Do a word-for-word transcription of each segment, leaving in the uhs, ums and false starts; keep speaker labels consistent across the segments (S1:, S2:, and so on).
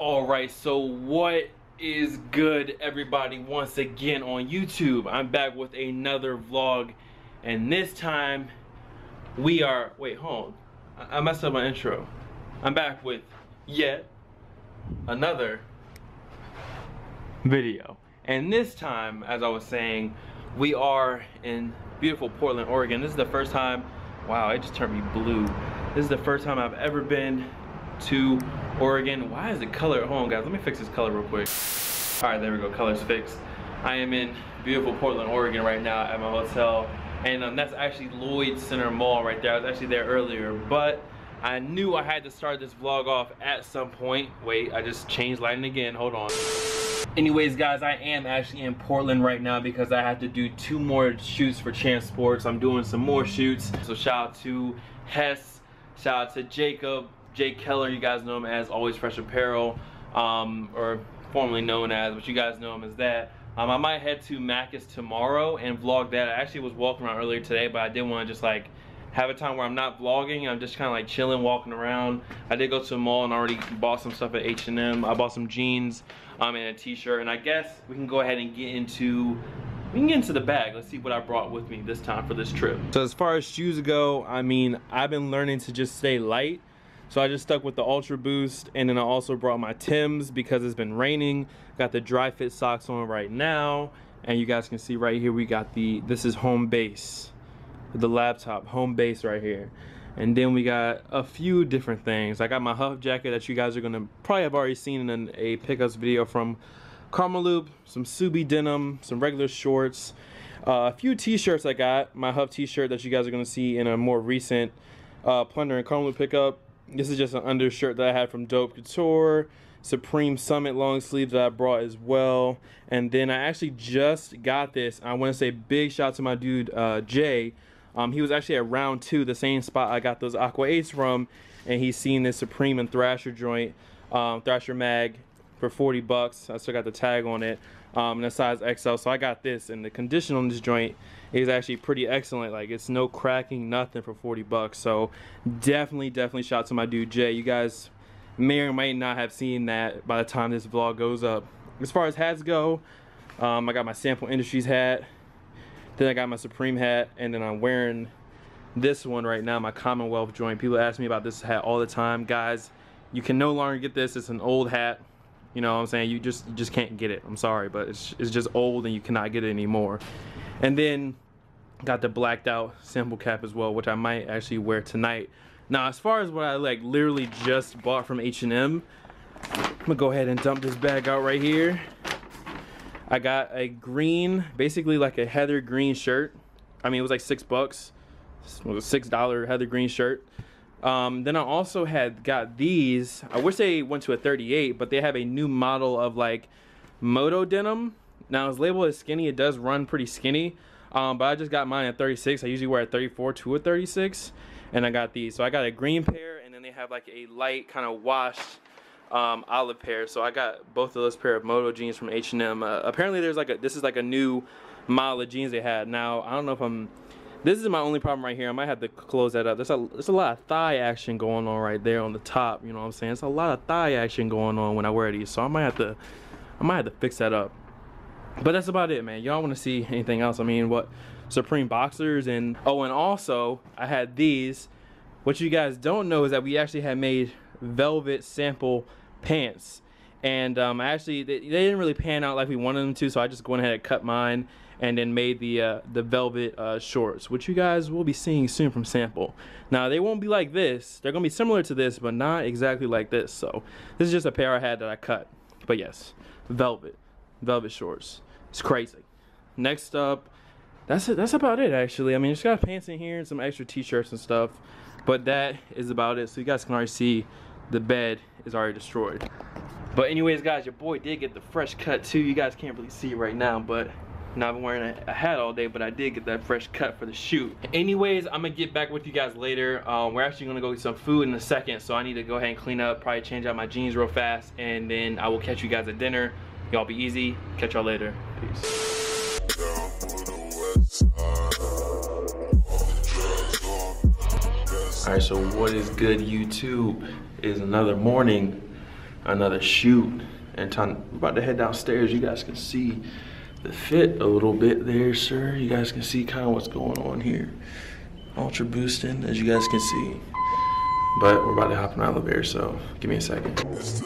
S1: Alright, so what is good, everybody? Once again on YouTube, I'm back with another vlog, and this time we are, wait, hold on, I, I messed up my intro. I'm back with yet another video, and this time, as I was saying, we are in beautiful Portland, Oregon. This is the first time, wow, it just turned me blue. This is the first time I've ever been to Oregon. Why is the color, hold on guys, let me fix this color real quick. All right, there we go, color's fixed. I am in beautiful Portland, Oregon right now at my hotel, and um, that's actually Lloyd Center Mall right there. I was actually there earlier, but I knew I had to start this vlog off at some point. Wait, I just changed lighting again, hold on. Anyways guys, I am actually in Portland right now because I have to do two more shoots for Champ Sports. I'm doing some more shoots, so shout out to Hess, shout out to Jacob, Jake Keller, you guys know him as Always Fresh Apparel, um, or formerly known as, but you guys know him as that. Um, I might head to Mac's tomorrow and vlog that. I actually was walking around earlier today, but I did want to just like have a time where I'm not vlogging. I'm just kind of like chilling, walking around. I did go to the mall and already bought some stuff at H and M. I bought some jeans um, and a t-shirt, and I guess we can go ahead and get into we can get into the bag. Let's see what I brought with me this time for this trip. So as far as shoes go, I mean, I've been learning to just stay light. So I just stuck with the Ultra Boost, and then I also brought my Timbs because it's been raining. Got the dry fit socks on right now, and you guys can see right here we got the, this is home base, the laptop, home base right here. And then we got a few different things. I got my Huff jacket that you guys are gonna probably have already seen in a pickups video from Karmaloop, some Subi denim, some regular shorts, uh, a few t-shirts I got, my Huff t-shirt that you guys are gonna see in a more recent uh, Plunder and Karmaloop pickup. This is just an undershirt that I had from Dope Couture, Supreme Summit long sleeves that I brought as well. And then I actually just got this. I want to say big shout out to my dude uh, Jay. Um, he was actually at round two, the same spot I got those Aqua eights from, and he's seen this Supreme and Thrasher joint, um, Thrasher mag for forty bucks. I still got the tag on it, um, and a size X L. So I got this, and the condition on this joint is actually pretty excellent. Like, it's no cracking, nothing for forty bucks. So definitely, definitely shout out to my dude Jay. You guys may or may not have seen that by the time this vlog goes up. As far as hats go, um, I got my Sample Industries hat, then I got my Supreme hat, and then I'm wearing this one right now, my Commonwealth joint. People ask me about this hat all the time. Guys, you can no longer get this. It's an old hat. You know what I'm saying? You just you just can't get it. I'm sorry, but it's, it's just old and you cannot get it anymore. And then got the blacked out Sample cap as well, which I might actually wear tonight. Now, as far as what I like literally just bought from H and M, I'm gonna go ahead and dump this bag out right here. I got a green, basically like a heather green shirt. I mean, it was like six bucks. It was a six dollar heather green shirt. Um, then I also had got these. I wish they went to a thirty-eight, but they have a new model of like Moto denim. Now it's labeled as skinny. It does run pretty skinny, um, but I just got mine at thirty-six. I usually wear a thirty-four to a thirty-six, and I got these. So I got a green pair, and then they have like a light kind of washed um, olive pair. So I got both of those pair of Moto jeans from H and M. Uh, apparently there's like a, this is like a new model of jeans they had. Now I don't know if I'm, this is my only problem right here. I might have to close that up. There's a, there's a lot of thigh action going on right there on the top. You know what I'm saying? It's a lot of thigh action going on when I wear these. So I might have to, I might have to fix that up. But that's about it, man. Y'all want to see anything else? I mean, what, Supreme boxers, and oh, and also I had these. What you guys don't know is that we actually had made velvet sample pants, and um, actually they, they didn't really pan out like we wanted them to, so I just went ahead and cut mine and then made the uh, the velvet uh, shorts, which you guys will be seeing soon from Sample. Now they won't be like this. They're gonna be similar to this, but not exactly like this. So this is just a pair I had that I cut. But yes, velvet. Velvet shorts. It's crazy. Next up, that's it. That's about it actually. I mean, just got pants in here and some extra t-shirts and stuff, but that is about it. So you guys can already see the bed is already destroyed. But anyways guys, your boy did get the fresh cut too. You guys can't really see it right now, but now I've been wearing a, a hat all day, but I did get that fresh cut for the shoot. Anyways, I'm gonna get back with you guys later. Um, we're actually gonna go get some food in a second, so I need to go ahead and clean up, probably change out my jeans real fast, and then I will catch you guys at dinner. Y'all be easy. Catch y'all later. Peace. Alright, so what is good, YouTube? It is another morning. another shoot. And time, we're about to head downstairs. You guys can see the fit a little bit there, sir. You guys can see kind of what's going on here. Ultra boosting, as you guys can see. But we're about to hop in the elevator, so give me a second.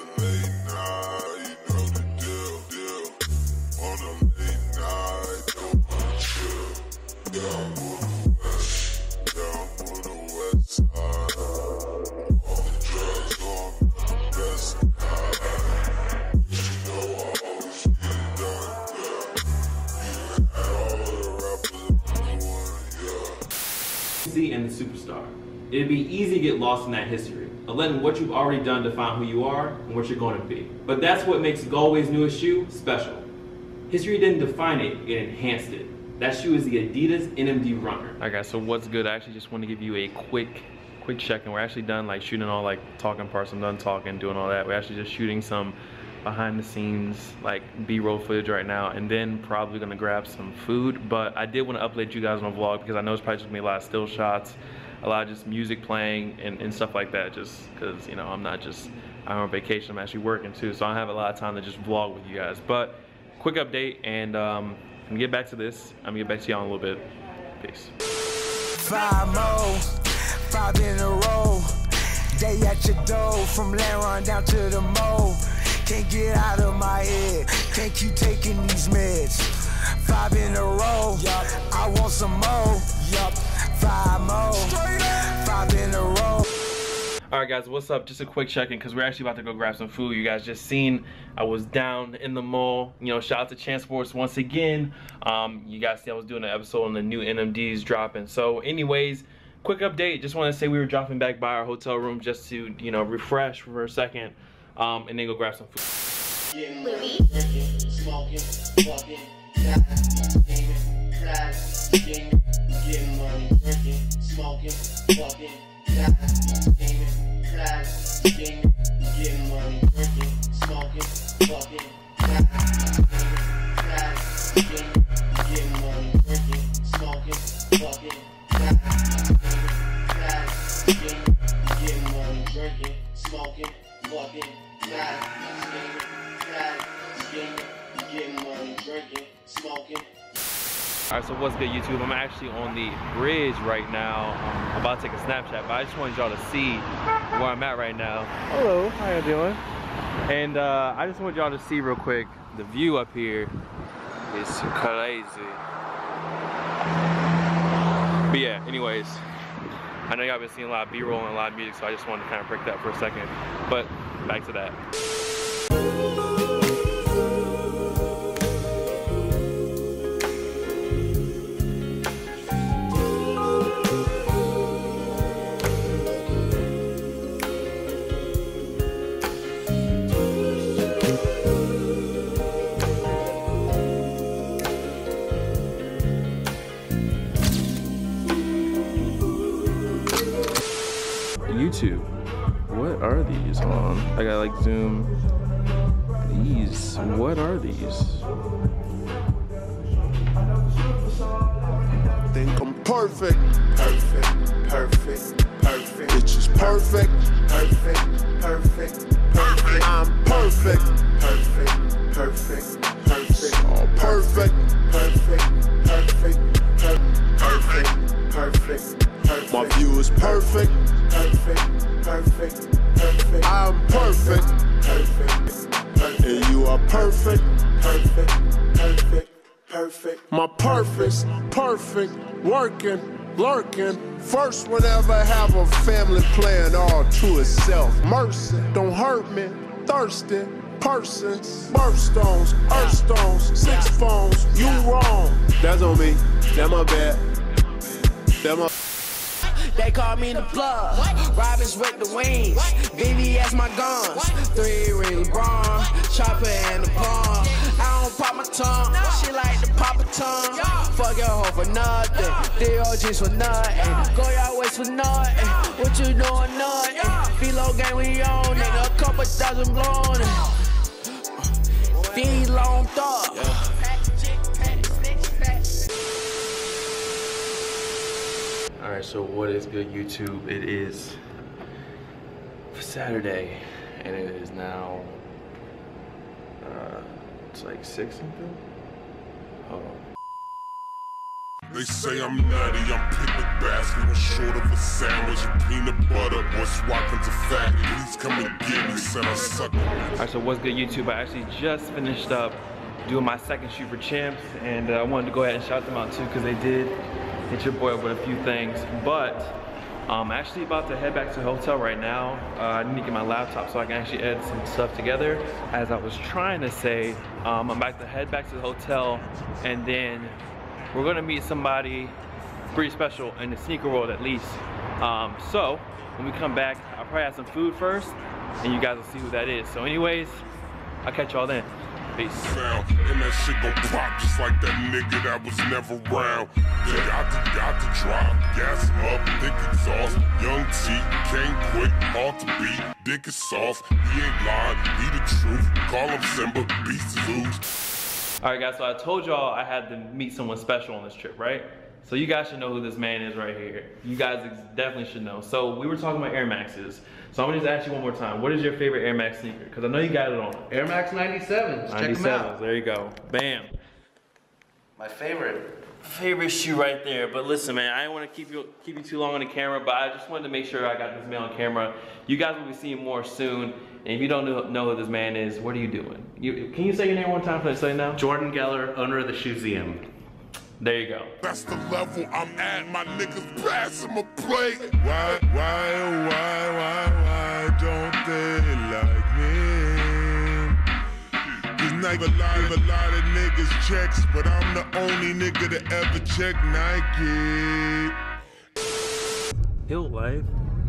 S1: And the superstar. It'd be easy to get lost in that history, of letting what you've already done define who you are and what you're going to be. But that's what makes Galway's newest shoe special. History didn't define it, it enhanced it. That shoe is the Adidas N M D Runner. Alright guys, so what's good? I actually just want to give you a quick, quick check, and we're actually done like shooting all like talking parts. I'm done talking, doing all that. We're actually just shooting some behind the scenes like B-roll footage right now, and then probably gonna grab some food. But I did want to update you guys on a vlog because I know it's probably just gonna be a lot of still shots, a lot of just music playing and, and stuff like that, just because, you know, I'm not just I'm on vacation, I'm actually working too, so I don't have a lot of time to just vlog with you guys. But quick update, and um, I'm gonna get back to this. I'm gonna get back to y'all in a little bit. Peace.
S2: Five more, five in a row. Day at your door, from Laron down to the mall. Can't get out of my head, can't keep taking these meds. Five in a row, yup. I want some more, yup. Five more, five in a row.
S1: Alright guys, what's up? Just a quick check-in because we're actually about to go grab some food. You guys just seen I was down in the mall. You know, shout out to Chance Sports once again. Um, you guys see I was doing an episode on the new N M Ds dropping. So anyways, quick update. Just want to say we were dropping back by our hotel room just to, you know, refresh for a second. Um, and then go grab some food.
S3: Louis? Smoking, fucking, gaming, class, gaming, getting money, drinking, smoking, fucking, gaming, class, gaming, getting money, drinking, smoking, fucking, class, gaming, getting money, drinking, smoking, fucking, class, gaming, getting money, drinking, smoking, fucking.
S1: Alright, so what's good YouTube? I'm actually on the bridge right now. Um, I'm about to take a Snapchat, but I just wanted y'all to see where I'm at right now. Hello, how you doing? And uh, I just want y'all to see real quick, the view up here is crazy. But yeah, anyways, I know y'all been seeing a lot of B-roll and a lot of music, so I just wanted to kind of break that for a second. But back to that. YouTube, what are these on? I gotta like zoom. These, what are these?
S4: I think I'm perfect. Perfect, perfect, perfect. Bitch is perfect. Perfect, perfect, perfect. I'm perfect. Perfect, perfect, perfect. All perfect. Perfect, perfect, perfect, perfect, perfect. My view is perfect. Perfect, perfect, perfect. I'm perfect. Perfect, perfect. And you are perfect. Perfect, perfect, perfect. My purpose, perfect, working, lurking. First one ever have a family playing all to itself. Mercy, don't hurt me, thirsty. Person, birthstones, earthstones, six phones, you wrong. That's on me, that my bad. That my.
S2: They call me the plug, Robins with the wings, V V S my guns, three rings, brawn, chopper and the palm. I don't pop my tongue, she like to pop a tongue. Fuck your hoe for nothing, D O Gs for nothing, go y'all ways for nothing. What you doing nothing? Philo gang we on, nigga, a couple dozen blown. Feed long thought.
S1: Alright, so what is good YouTube? It is Saturday and it is now, uh, it's like six something. Hold on.
S4: They say I'm nutty, I'm picnic basket, I'm short of a sandwich and peanut butter. Boy, Swapping's a fat, please come and get me, said I suck.
S1: Alright, so what's good YouTube? I actually just finished up doing my second shoot for Champs, and uh, I wanted to go ahead and shout them out too, because they did hit your boy up with a few things. But I'm actually about to head back to the hotel right now. Uh, I need to get my laptop so I can actually edit some stuff together. As I was trying to say, um, I'm about to head back to the hotel, and then we're gonna meet somebody pretty special in the sneaker world at least. Um, so when we come back, I'll probably have some food first, and you guys will see who that is. So anyways, I'll catch y'all then. Peace.
S4: And that shit gon' pop just like that nigga that was never round. They got to, got to drop, gas him up, thick exhaust. Young T, came quick, hard to beat, dick is soft. He ain't lying, he the truth. Call him Simba, beast is loose.
S1: Alright guys, so I told y'all I had to meet someone special on this trip, right? So you guys should know who this man is right here. You guys definitely should know. So we were talking about Air Maxes. So I'm gonna just ask you one more time. What is your favorite Air Max sneaker? Because I know you got it on.
S5: Air Max ninety-sevens. Check them out.
S1: There you go. Bam.
S5: My favorite.
S1: Favorite shoe right there. But listen, man, I didn't want to keep you keep you too long on the camera, but I just wanted to make sure I got this man on camera. You guys will be seeing more soon. And if you don't know, know who this man is, what are you doing? You, can you say your name one time for I say now?
S5: Jordan Geller, owner of the Shoeseum.
S1: There you go.
S4: That's the level I'm at, my niggas pass him a plate. Why, why, oh, why, why, why don't they like me? Cause like a lot, a lot of niggas checks, but I'm the only nigga to ever check Nike.
S1: Hill life.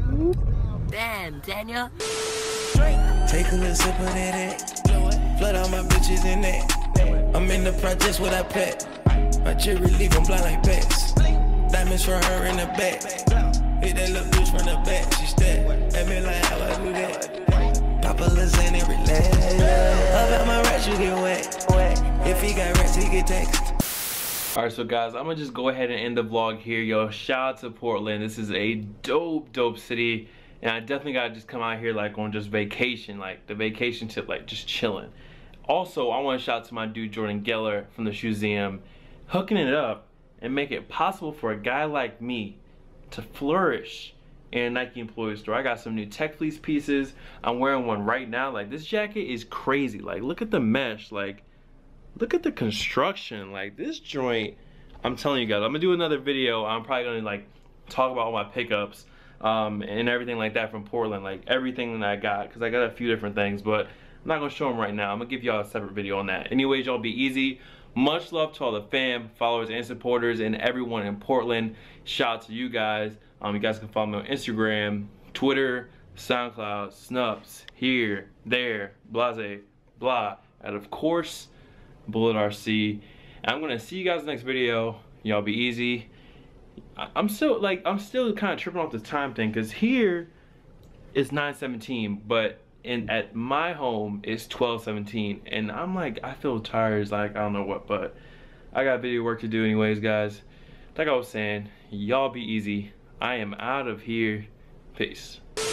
S6: Damn, Daniel.
S2: Take a little sip of that. Flood all my bitches in that. I'm in the projects with that pet. My cherry leave, I'm blind like bats. Diamonds for her in the back. Hit that little bitch from the back. She step at me like how I do that. Pop a lasagna, relax. About my rats, you get wet. If he got rats, he get text.
S1: Alright, so guys, I'm gonna just go ahead and end the vlog here. Yo, shout out to Portland. This is a dope, dope city. And I definitely gotta just come out here like on just vacation, like the vacation tip, like just chilling. Also, I wanna shout out to my dude Jordan Geller from the Shoeseum, hooking it up and make it possible for a guy like me to flourish in a Nike employee store. I got some new Tech Fleece pieces. I'm wearing one right now. Like, this jacket is crazy. Like, look at the mesh. Like, look at the construction. Like, this joint, I'm telling you guys, I'm gonna do another video. I'm probably gonna like talk about all my pickups um, and everything like that from Portland. Like, everything that I got, because I got a few different things, but I'm not gonna show them right now. I'm gonna give y'all a separate video on that. Anyways, y'all be easy. Much love to all the fam, followers, and supporters, and everyone in Portland. Shout out to you guys. Um, you guys can follow me on Instagram, Twitter, SoundCloud, Snups, here, there, blase, blah, and of course, Bullet R C. And I'm gonna see you guys in the next video. Y'all be easy. I I'm still like I'm still kind of tripping off this time thing, because here it's nine seventeen, but and at my home it's twelve seventeen, and I'm like, I feel tired. It's like, I don't know what, but I got video work to do anyways, guys. Like I was saying, y'all be easy. I am out of here. Peace.